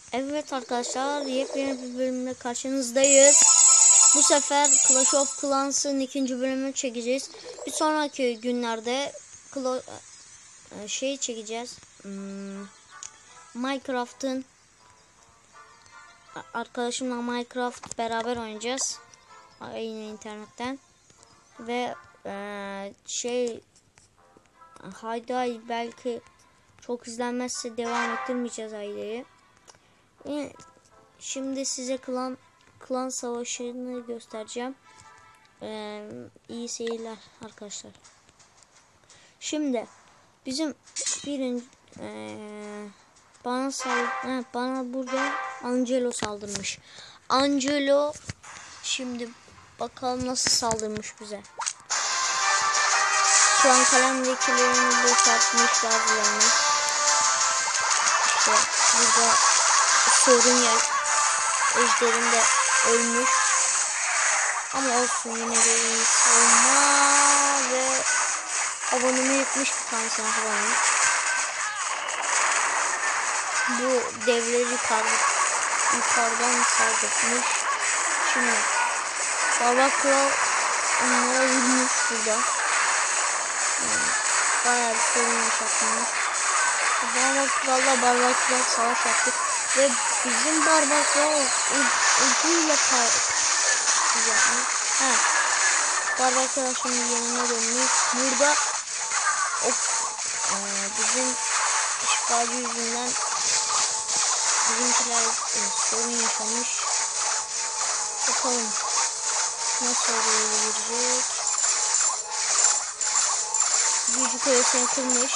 Evet arkadaşlar, yepyeni bir bölümle karşınızdayız. Bu sefer Clash of Clans'ın 2. bölümünü çekeceğiz. Bir sonraki günlerde çekeceğiz. Minecraft'ın arkadaşımla Minecraft beraber oynayacağız. Yine internetten. Ve Hayday belki çok devam ettirmeyeceğiz Hayday'ı. Şimdi size klan savaşını göstereceğim. İyi seyirler arkadaşlar. Şimdi bizim bana burada Angelo saldırmış. Angelo şimdi bakalım nasıl saldırmış bize. Şu an kalemdekilerini boşaltmış bazılarını. İşte burada sorun ya, ejderim de ölmüş. Ama olsun, yine de iyi savunma ve abonumu yıkmış bir tanesine falan. Bu devleri yukarıdan saldırmış. Şimdi Barbakla onlara vurmuş burada. Bayağı bir sorun yaşatmış. Barbakla savaş yaptık. Ve bizim Barbakla ucuyla Barbakla şimdi yanına dönmüş. Burada bizim işgalci yüzünden bizimkiler sorun yaşamış. Bakalım nasıl oluyor. Büyücü kulesini kırmış.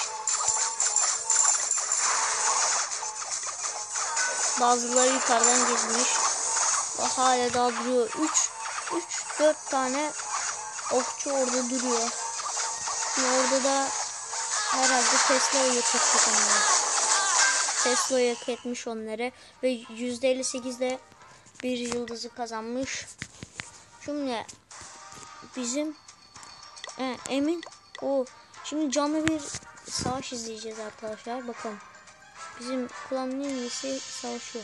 Bazıları yukarıdan gezmiş. Hala daha duruyor. 3-4 tane okçu orada duruyor. Şimdi orada da herhalde Tesla'yı yok etmiş onları. Tesla'yı yok etmiş onları. Ve %58'de bir yıldızı kazanmış. Şimdi bizim Emin şimdi canlı bir savaş izleyeceğiz arkadaşlar. Bakalım. Bizim klanın en iyisi savaşıyor.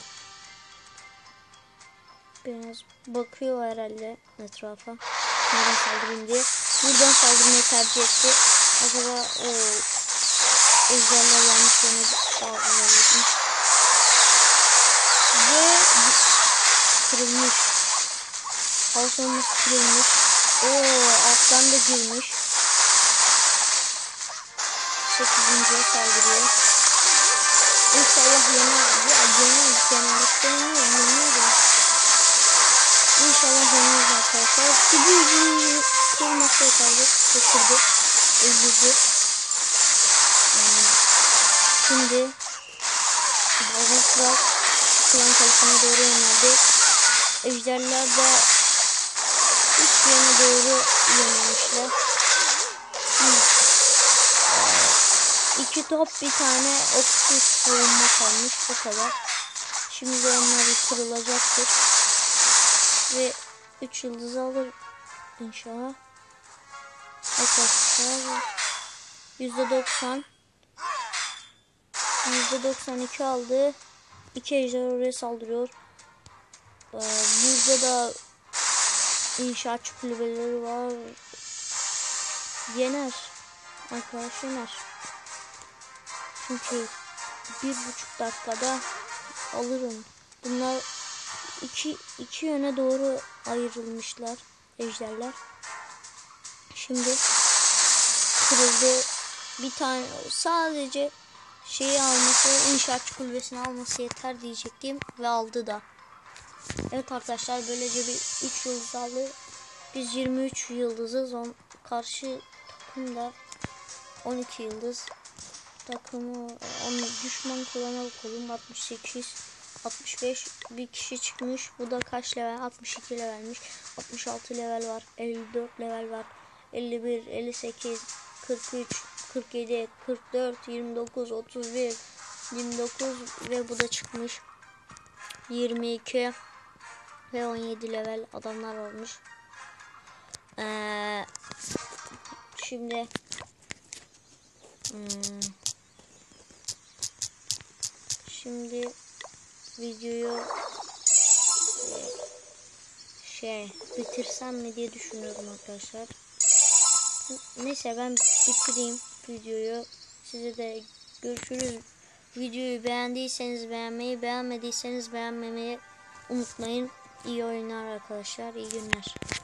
Biraz bakıyor herhalde etrafa. Nereden saldırayım diye. Buradan saldırmayı tercih etti. Acaba ejderler yanlış yerine saldırıyor. Ve kırılmış. Halkımız kırılmış. Alttan da girmiş. 8. saldırıyor. İnşallah yener. İnşallah yeneriz arkadaşlar. Bir büyücünün kırılması yeterli. Kaçırdı. Öldürdü. Şimdi Barbaklar klan kalesine doğru yöneldi. Ejderler de üst yöne doğru yönelmişler. İki top, bir tane okçu savunma kalmış, bu kadar. Şimdi onlar kırılacaktır. Ve 3 yıldız alır inşallah. Arkadaşlar %92 aldı. 2 ejder oraya saldırıyor. Burada da inşaatçı kulübeleri var. Yener. Arkadaş yener. Çünkü 1,5 dakikada alırım. Bunlar iki yöne doğru ayrılmışlar ejderler. Şimdi kırıldı. Bir tane sadece inşaatçı kulübesini alması yeter diyecektim ve aldı da. Evet arkadaşlar, böylece bir 3 yıldız aldı. Biz 23 yıldızız. Karşı takım da 12 yıldız. Takımı düşman kullanı kolum 68 65 bir kişi çıkmış. Bu da kaç level? 62 levelmiş. 66 level var. 54 level var. 51 58 43 47 44 29 31 29 ve bu da çıkmış. 22 ve 17 level adamlar olmuş. Şimdi Şimdi videoyu bitirsem mi diye düşünüyorum arkadaşlar. Neyse ben bitireyim videoyu. Size de görüşürüz. Videoyu beğendiyseniz beğenmeyi, beğenmediyseniz beğenmemeyi unutmayın. İyi oyunlar arkadaşlar. İyi günler.